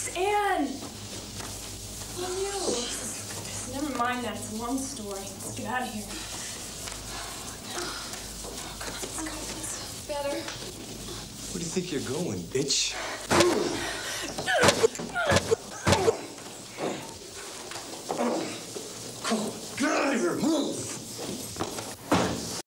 Relax, Anne. On you. Never mind that. It's a long story. Let's get out of here. Come on, let's go. Better. Where do you think you're going, bitch?